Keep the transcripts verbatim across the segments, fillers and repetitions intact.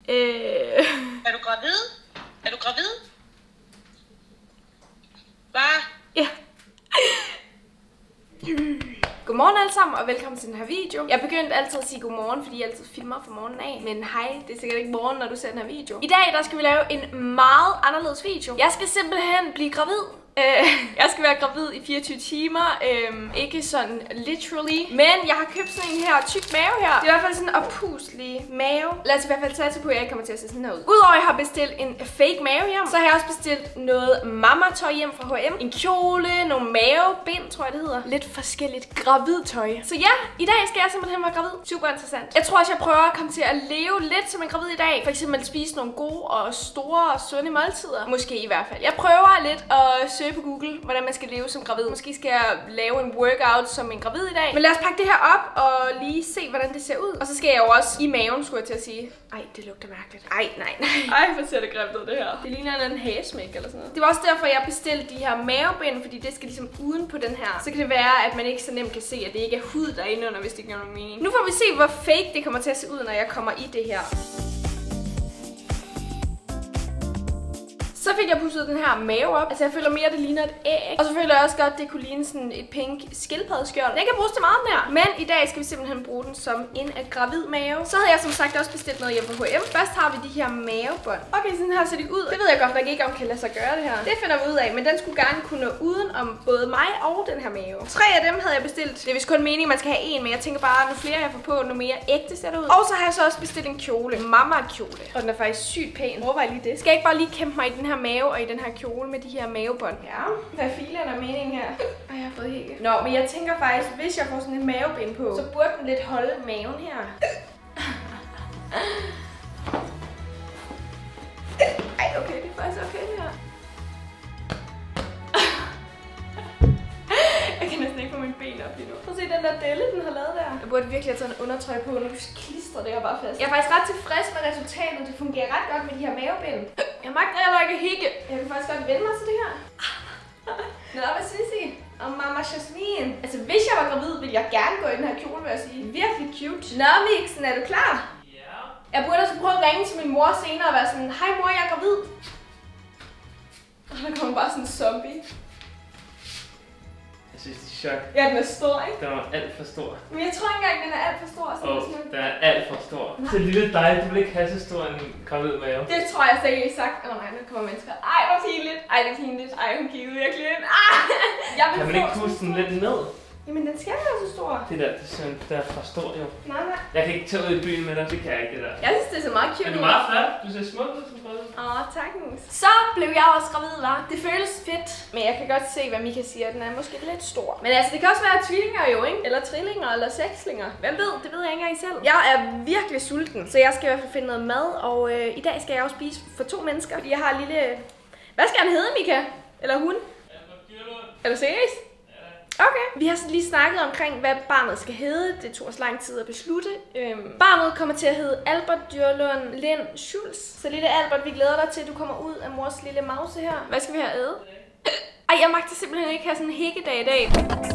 Øh... Er du gravid? Er du gravid? Hvad? Ja. Godmorgen alle sammen, og velkommen til den her video. Jeg begyndte altid at sige godmorgen, fordi jeg altid filmer fra morgenen af. Men hej, det er sikkert ikke morgen, når du ser den her video. I dag, der skal vi lave en meget anderledes video. Jeg skal simpelthen blive gravid. Jeg skal være gravid i fireogtyve timer, øhm, ikke sådan literally. Men jeg har købt sådan en her tyk mave her. Det er i hvert fald sådan en oppuslig mave. Lad os i hvert fald satse på, at jeg ikke kommer til at se sådan her ud. Udover at jeg har bestilt en fake mave hjem, så har jeg også bestilt noget mamma-tøj hjem fra H og M. En kjole, nogle mavebind, tror jeg det hedder. Lidt forskelligt gravidtøj. Så ja, i dag skal jeg simpelthen være gravid. Super interessant. Jeg tror også, jeg prøver at komme til at leve lidt som en gravid i dag. For eksempel spise nogle gode og store og sunde måltider. Måske i hvert fald. Jeg prøver lidt at søge på Google, hvordan man skal leve som gravid. Måske skal jeg lave en workout som en gravid i dag. Men lad os pakke det her op og lige se, hvordan det ser ud. Og så skal jeg jo også i maven, skulle jeg til at sige. Ej, det lugter mærkeligt. Ej, nej, nej. Ej, hvor ser det grimt ud, det her. Det ligner en anden hagesmæk eller sådan noget. Det var også derfor, jeg bestilte de her mavebind, fordi det skal ligesom uden på den her. Så kan det være, at man ikke så nemt kan se, at det ikke er hud derinde under, hvis det ikke giver nogen mening. Nu får vi se, hvor fake det kommer til at se ud, når jeg kommer i det her. Så fik jeg pudset den her mave op. Altså jeg føler mere, at det ligner et æg. Og så føler jeg også godt, at det kunne ligne sådan et pink skildpaddeskjold. Den kan bruges til meget mere. Men i dag skal vi simpelthen bruge den som en gravid mave. Så havde jeg som sagt også bestilt noget hjem fra H og M. Først har vi de her mavebånd. Okay, sådan her ser de ud. Det ved jeg godt nok ikke, om kan lade sig gøre det her. Det finder vi ud af, men den skulle gerne kunne nå uden om både mig og den her mave. Tre af dem havde jeg bestilt. Det er vist kun meningen, man skal have en, men jeg tænker bare, nu flere jeg får på, nu mere ægte ser det ud. Og så har jeg så også bestilt en kjole. Mamma-kjole. Og den er faktisk sygt pæn. Overvej lige det. Skal jeg ikke bare lige kæmpe mig i den her mave og i den her kjole med de her mavebånd. Ja, hvad filen er meningen her? Ej, jeg har fået hække. Nå, men jeg tænker faktisk, hvis jeg får sådan en mavebind på, så burde den lidt holde maven her. Ej, okay, det er faktisk okay det her. Jeg kan næsten ikke få mine ben op lige nu. Prøv at se den der delle, den har lavet der. Jeg burde virkelig have taget en undertrøj på, nu klistrer det her bare fast. Jeg er faktisk ret tilfreds med resultatet. Det fungerer ret godt med de her mavebind. Jeg magter heller ikke at hikke. Jeg kan faktisk godt vende mig til det her. Nå, hvad synes I? Og Mama Jasmine. Altså, hvis jeg var gravid, ville jeg gerne gå i den her kjole, vil jeg sige. Virkelig cute. Nå, Mixen, er du klar? Ja. Jeg burde også prøve at ringe til min mor senere og være sådan, hej mor, jeg er gravid. Og der kommer bare sådan en zombie. Jeg synes, det er chok. Ja, den er stor, ikke? Den var alt for stor. Men jeg tror ikke engang, den er alt for stor. Åh, oh, den er alt for stor. Nej. Så lille dig, du vil ikke have så stor en gravid mave. Det tror jeg seriøst sagt. Åh oh, nej, nu kommer mennesker. Ej, hvor pinligt. Ej, det er pinligt. Ej, hun kiggede virkelig ind. Ej, jeg vil kan man ikke puste den lidt ned? Jamen, den skal være så stor. Det der, det er for stor jo. Nej, nej. Jeg kan ikke tage ud i byen med dig, det kan jeg ikke det der. Jeg synes, det er så meget cute. Men du er meget flot. Du ser smuk ud som gravid. Åh, tak. Så blev jeg også gravid, hva'? Det føles fedt. Men jeg kan godt se, hvad Mika siger. Den er måske lidt stor. Men altså, det kan også være tvillinger jo, ikke? Eller trillinger, eller sekslinger. Hvem ved? Det ved jeg ikke engang selv. Jeg er virkelig sulten, så jeg skal i hvert fald finde noget mad. Og øh, i dag skal jeg også spise for to mennesker. Fordi jeg har en lille... Hvad skal han hedde, Mika? Eller hun? Er du seriøs? Okay. Vi har lige snakket omkring, hvad barnet skal hedde. Det tog os lang tid at beslutte. Øhm, barnet kommer til at hedde Albert Dyrlund Lind Schulz. Så lille Albert, vi glæder dig til, at du kommer ud af mors lille mause her. Hvad skal vi have at æde? Ej, jeg magter simpelthen ikke have sådan en hækkedag i dag.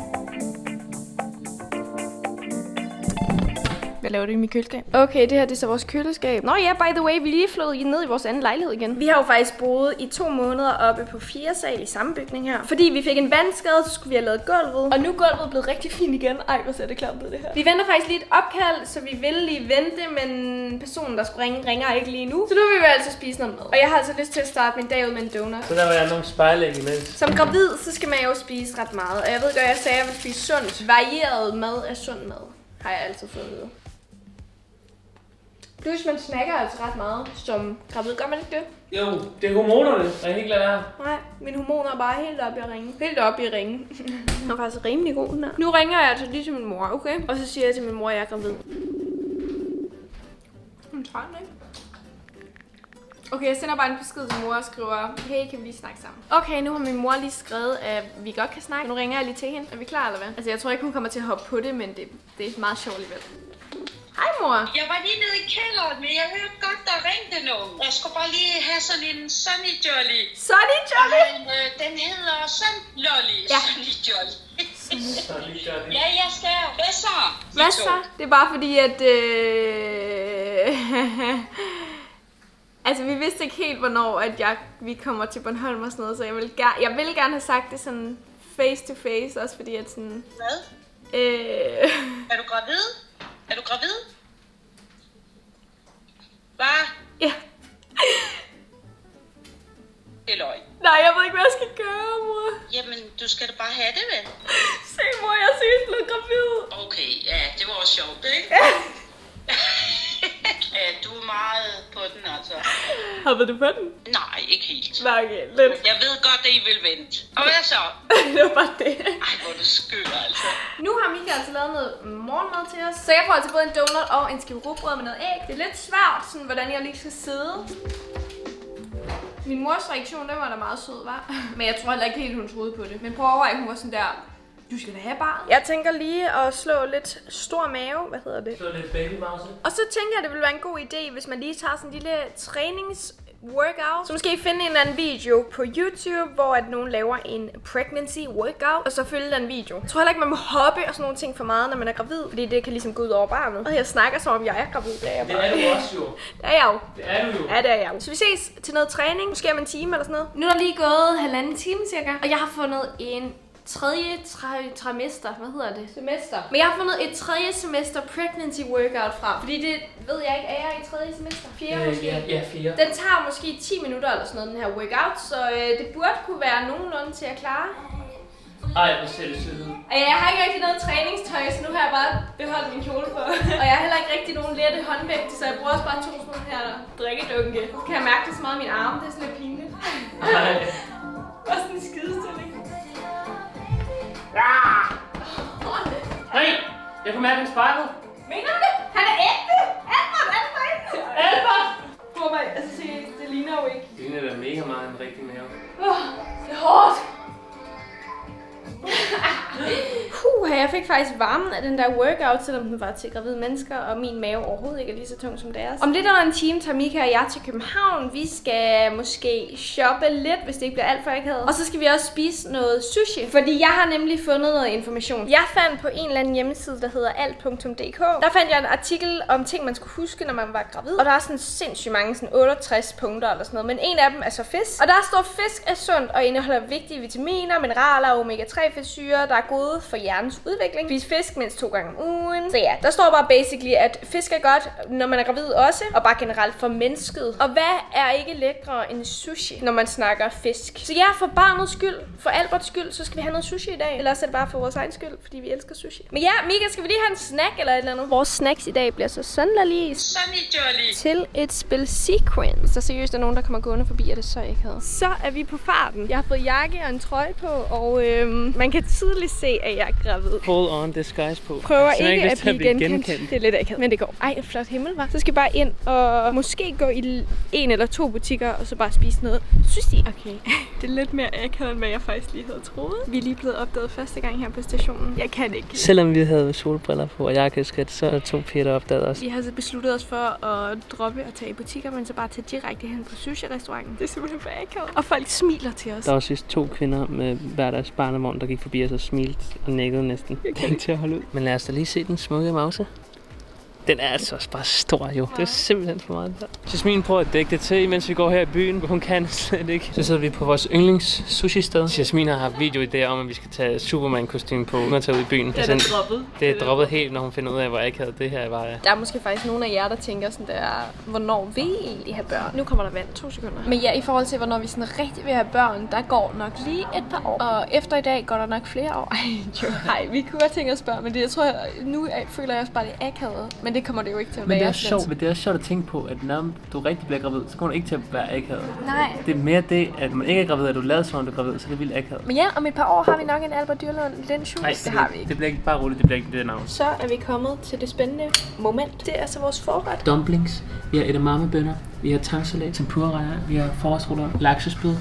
Hvad laver du i mit køleskab? Okay, det her det er så vores køleskab. Nå ja, by the way, vi lige flået ned i vores anden lejlighed igen. Vi har jo faktisk boet i to måneder oppe på fjerde sal i samme bygning her. Fordi vi fik en vandskade, så skulle vi have lavet gulvet. Og nu er gulvet blevet rigtig fint igen. Ej, hvor ser det klart ud det her. Vi venter faktisk lige et opkald, så vi vil lige vente, men personen, der skulle ringe, ringer ikke lige nu. Så nu vil vi altså spise noget mad. Og jeg har altså lyst til at starte min dag ud med en donut. Så der var jeg nogle spejlæg imens. Som gravid, så skal man jo spise ret meget. Og jeg ved godt, jeg sagde, at jeg vil spise sundt. Varieret mad er sund mad. Har jeg altid fået at vide. Plus, man snakker altså ret meget som gravid. Gør man ikke det? Jo, det er hormonerne, der er helt klart. Nej, mine hormoner er bare helt oppe i at ringe. Helt oppe i at ringe. Den er faktisk rimelig god, den her. Nu ringer jeg altså lige til min mor, okay? Og så siger jeg til min mor, at jeg er gravid. Hun tager den ikke. Okay, jeg sender bare en besked til mor og skriver, hey, kan vi lige snakke sammen? Okay, nu har min mor lige skrevet, at vi godt kan snakke. Nu ringer jeg lige til hende. Er vi klar, eller hvad? Altså, jeg tror ikke, hun kommer til at hoppe på det, men det, det er meget sjovt alligevel. Hej, mor. Jeg var lige nede i kælderen, men jeg hørte godt, der ringte nogen. Jeg skulle bare lige have sådan en Sunny Jolly. Sunny Jolly? Og, øh, den hedder Sun Lolly. Ja. Sunny Jolly. Sunny Jolly. Ja, jeg skal. Hvad så? Hvad så? Det er bare fordi, at... Øh... Altså, vi vidste ikke helt, hvornår at jeg, vi kommer til Bornholm og sådan noget, så jeg vil, ger- jeg vil gerne have sagt det sådan face to face, også fordi at sådan... Hvad? Øh... Er du gravid? Er du gravid? Hvad? Ja. Det er løgn. Nej, jeg ved ikke, hvad jeg skal gøre, mor. Jamen, du skal da bare have det, vel? Se, mor, jeg er seriøst blevet gravid. Okay, ja, det var også sjovt, ikke? Ja. Ja, du er meget på den, altså. Har du på den? Nej, ikke helt. Nej, okay, lidt. Jeg ved godt, at I vil vente. Og hvad så? Det var bare det. Ej, hvor er du skør, altså. Nu har Mika altså lavet noget morgenmad til os. Så jeg får altså både en donut og en skive rugbrød med noget æg. Det er lidt svært, sådan, hvordan jeg lige skal sidde. Min mors reaktion, den var da meget sød, var. Men jeg tror heller ikke helt, hun troede på det. Men prøv at overveje, hun var sådan der... Du skal da have barn. Jeg tænker lige at slå lidt stor mave. Hvad hedder det? Slå lidt babymause. Og så tænker jeg, det ville være en god idé, hvis man lige tager sådan en lille trænings workout. Så måske finde en eller anden video på YouTube, hvor at nogen laver en pregnancy workout, og så følge den video. Jeg tror heller ikke, man må hoppe og sådan nogle ting for meget, når man er gravid, fordi det kan ligesom gå ud over barnet. Og jeg snakker som om jeg er gravid. Det er jeg bare. Det er du også jo. Det er jeg jo. Det er du jo. Ja, det er jeg jo. Så vi ses til noget træning. Måske om en time eller sådan noget. Nu er der lige gået halvanden time cirka, og jeg har fundet en tredje tri- trimester, hvad hedder det? Semester. Men jeg har fundet et tredje semester pregnancy workout fra, fordi det ved jeg ikke, er jeg i tredje semester? Fjerde Øh, måske? ja, ja, fire. Den tager måske ti minutter eller sådan noget, den her workout, så øh, det burde kunne være nogenlunde til at klare. Ej, hvor ser det sødt ud. Og jeg har ikke rigtig noget træningstøj, så nu har jeg bare beholdt min kjole på. Og jeg har heller ikke rigtig nogen lette håndvægte, så jeg bruger også bare to sådan nogle her der drikkedunke. Så kan jeg mærke det så meget i min arme, det er sådan lidt pinligt. Nej. Bare sådan en skidestilling. Hey, jeg kunne mærke en sparket. Mener du det? Han er ægte! Albert, Albert! Albert! Prøv mig, altså se, det ligner jo ikke. Det ligner da mega meget en rigtig mave. Oh, det er hårdt. Puh, jeg fik faktisk varmen af den der workout, selvom den var til gravide mennesker, og min mave overhovedet ikke er lige så tung som deres. Om lidt under en time tager Mika og jeg til København. Vi skal måske shoppe lidt, hvis det ikke bliver alt for akavet. Og så skal vi også spise noget sushi, fordi jeg har nemlig fundet noget information. Jeg fandt på en eller anden hjemmeside, der hedder alt punktum d k. Der fandt jeg en artikel om ting, man skulle huske, når man var gravid. Og der er sådan sindssygt mange, sådan otteogtres punkter eller sådan noget. Men en af dem er så fisk. Og der står, fisk er sundt og indeholder vigtige vitaminer, mineraler og omega tre fedtsyrer, der er gode for hjernens udvikling. Spis fisk mindst to gange om ugen. Så ja, der står bare basically, at fisk er godt, når man er gravid også, og bare generelt for mennesket. Og hvad er ikke lækre end sushi, når man snakker fisk? Så ja, for barnets skyld, for Alberts skyld, så skal vi have noget sushi i dag. Eller også er det bare for vores egen skyld, fordi vi elsker sushi. Men ja, Mika, skal vi lige have en snack eller et eller andet? Vores snacks i dag bliver så Sunderlige Sunny Jolly. til et spil Sequence. Der seriøst er nogen, der kommer gående forbi, og det så ikke havde. Så er vi på farten. Jeg har fået jakke og en trøje på, og øhm, man kan tydeligt se, at jeg er gravid. Full on disguise på. Prøver så ikke ikke at blive genkendt. genkendt. Det er lidt akavet, men det går. Ej, flot himmel, var. Så skal jeg bare ind og måske gå i en eller to butikker, og så bare spise noget sushi. Okay, det er lidt mere akavet, end hvad jeg faktisk lige havde troet. Vi er lige blevet opdaget første gang her på stationen. Jeg kan ikke. Selvom vi havde solbriller på og jakkeskridt, så er to piger, der opdagede os. Vi har så besluttet os for at droppe og tage i butikker, men så bare tage direkte hen på sushi-restauranten. Det er simpelthen for akavet. Og folk smiler til os. Der var sidst to kvinder med hver deres barnevogn, der gik forbi os og smilte og nikkede næsten. Jeg kan ikke til at holde ud. Men lad os da lige se den smukke mause. Den er altså også bare stor jo. Det er simpelthen for meget. Jasmin prøver at dække det til, mens vi går her i byen. Hun kan slet ikke. Så sidder vi på vores yndlings sushi-sted. Jasmin har haft videoidéer om, at vi skal tage Superman-kostyme på, når vi tager ud i byen. Det er altså, droppet. Det er droppet helt, når hun finder ud af, hvor jeg ikke havde det her var. Der er måske faktisk nogle af jer, der tænker sådan der, hvornår vil I egentlig have børn? Nu kommer der vand, to sekunder. Men ja, i forhold til, hvornår vi sådan rigtig vil have børn, der går nok lige et par år. Og efter i dag går der nok flere år. Ej, jo. Ej, vi kunne godt tænke os børn, men det, jeg tror, jeg, nu jeg, føler jeg også bare, det er akavet. Men det kommer det jo ikke til at men være. Det er sjovt, men det er også sjovt at tænke på, at når du rigtig bliver gravid, så kommer det ikke til at være akavet. Nej. Det er mere det, at man ikke er gravid, at du lader som om du er gravid, så det er vildt akavet. Men ja, om et par år har vi nok en Albert Dyrlund Lindshus. Nej, det har vi ikke. Det bliver ikke bare roligt, det bliver ikke det navn. Så er vi kommet til det spændende moment. Det er altså vores forret. Dumplings, vi har edamamebønner, vi har tangsalat, tempura-rejer, vi har forårsruller, laksespyd.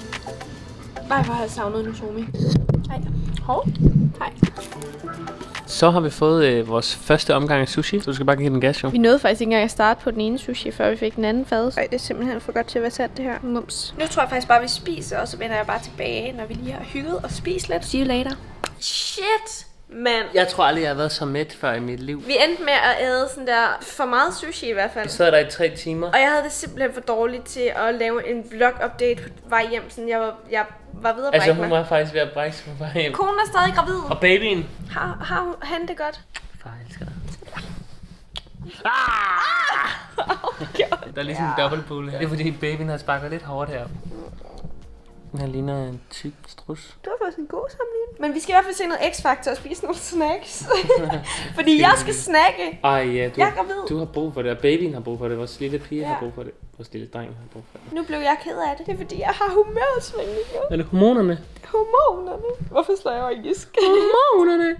Nej, hvor har jeg savnet Nozomi. Nej. Hov. Hej. Så har vi fået øh, vores første omgang af sushi, så du skal bare give den gas, jo. Vi nåede faktisk ikke engang at starte på den ene sushi, før vi fik den anden fad. Ej, det er simpelthen for godt til at være sat, det her. Mums. Nu tror jeg faktisk bare, at vi spiser, og så vender jeg bare tilbage, når vi lige har hygget og spist lidt. See you later. Shit! Men Jeg tror aldrig, jeg har været så mæt før i mit liv. vi endte med at æde sådan der for meget sushi i hvert fald. Vi sad der i tre timer. Og jeg havde det simpelthen for dårligt til at lave en vlog-update på vej hjem, sådan jeg var, jeg var ved at brække Altså hun mig. var faktisk ved at brække sig på vej hjem. Konen er stadig gravid. Og babyen. Har, har hun- han det godt? Far, jeg elsker dig. Ah! Der er ligesom en dobbelt pool her. Det er fordi babyen har sparket lidt hårdt her. Den her ligner en tyk strus. Du har fået en god sammenligning. Men vi skal i hvert fald se noget X-Factor og spise nogle snacks. Fordi jeg skal snakke. Ej ja, du, Jeg er gravid. du har brug for det, og babyen har brug for det, vores lille pige Ja. har brug for det, vores lille dreng har brug for det. Nu blev jeg ked af det. Det er fordi jeg har humørsvingninger. Er det hormonerne? Hormonerne. Hvorfor slår jeg over i jysk? Hormonerne!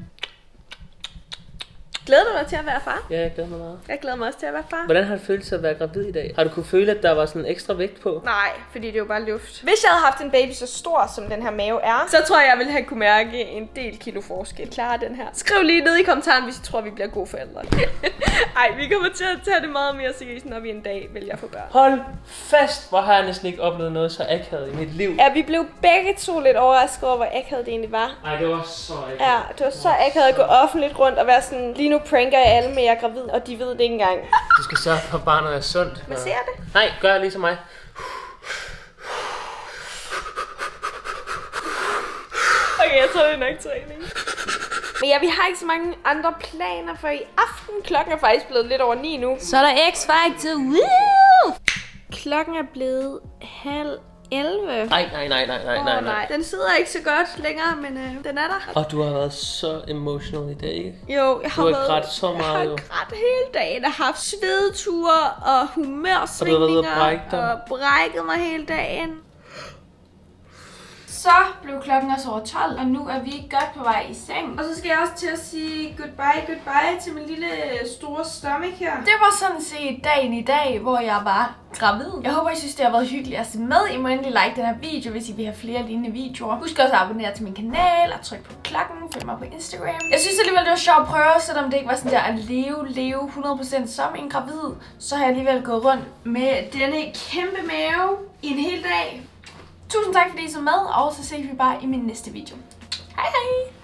Glæder du dig til at være far? Ja, jeg glæder mig meget. Jeg glæder mig også til at være far. Hvordan har det føltes at være gravid i dag? Har du kunne føle, at der var sådan ekstra vægt på? Nej, fordi det er jo bare luft. Hvis jeg havde haft en baby så stor, som den her mave er, så tror jeg, jeg ville have kunne mærke en del kilo forskel. Klarer den her? Skriv lige ned i kommentaren, hvis I tror, vi bliver gode forældre. Ej, vi kommer til at tage det meget mere seriøst, når vi en dag vælger at få børn. Hold fast, hvor har jeg næsten ikke oplevet noget så akavet i mit liv. Ja, vi blev begge to lidt overrasket over, hvor akavet det egentlig var. Ej, det var så akavet. Ja, det var så akavet at gå offentligt rundt og være sådan, lige nu pranker jeg alle med, at jeg er gravid, og de ved det ikke engang. Du skal sørge for, at barnet er sundt. Man ser det. Nej, gør ligesom mig. Okay, jeg tror, det er nok træning. Men ja, vi har ikke så mange andre planer for i aften. Klokken er faktisk blevet lidt over ni nu. Så er der X-Factor. Woo! Klokken er blevet halv elleve. Nej, nej, nej, nej, nej, nej, Åh, nej. Den sidder ikke så godt længere, men øh, den er der. Og du har været så emotional i dag, ikke? Jo, jeg har, Du har været, grædt så jeg meget, har jo. grædt hele dagen. Jeg har haft svedeture og humørsvingninger. Og du har været ude at brække dig. Og brækket mig hele dagen. Så blev klokken også over tolv, og nu er vi godt på vej i seng. Og så skal jeg også til at sige goodbye, goodbye til min lille store stomach her. Det var sådan set dagen i dag, hvor jeg var gravid. Jeg håber, I synes, det har været hyggeligt at se med. I må endelig like den her video, hvis I vil have flere lignende videoer. Husk også at abonnere til min kanal og trykke på klokken. Følg mig på Instagram. Jeg synes alligevel, det var sjovt at prøve, selvom det ikke var sådan der at leve, leve hundrede procent som en gravid. Så har jeg alligevel gået rundt med denne kæmpe mave i en hel dag. Tusind tak fordi I så med, og så ses vi bare i min næste video. Hej hej!